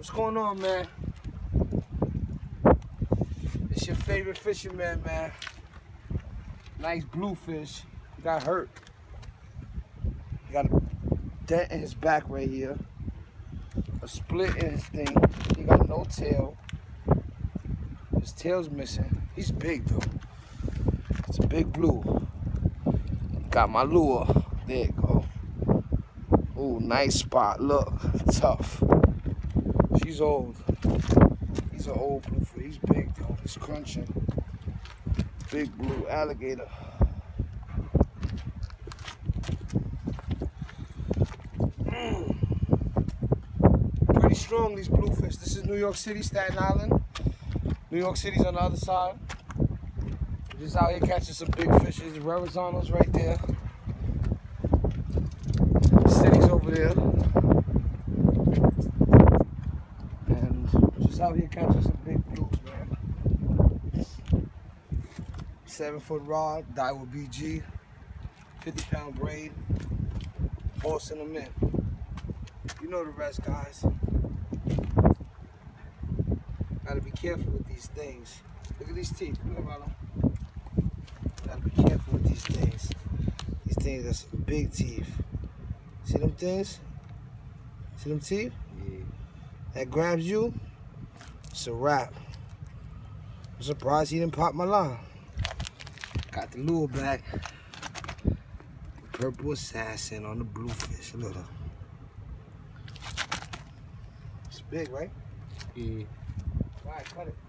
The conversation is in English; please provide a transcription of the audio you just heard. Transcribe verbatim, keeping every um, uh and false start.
What's going on, man? It's your favorite fisherman, man. Nice bluefish. He got hurt. He got a dent in his back right here. A split in his thing. He got no tail. His tail's missing. He's big though. It's a big blue. Got my lure. There you go. Ooh, nice spot. Look, tough. She's old. He's an old bluefish. He's big though. He's crunching. Big blue alligator. Mm. Pretty strong, these bluefish. This is New York City, Staten Island. New York City's on the other side. We're just out here catching some big fishes. The Verrazano's right there. The city's over there. And we're just out here catching some big blues, man. Seven foot rod, Daiwa B G, fifty pound braid, forcing them in. You know the rest, guys. Gotta be careful with these things. Look at these teeth. Come here, Rollo. Gotta be careful with these things. These things got some big teeth. See them things? See them teeth? Yeah. That grabs you, it's a wrap. I'm surprised he didn't pop my line. Got the lure back. Purple assassin on the bluefish. Look at her. It's big, right? Yeah. All right, cut it.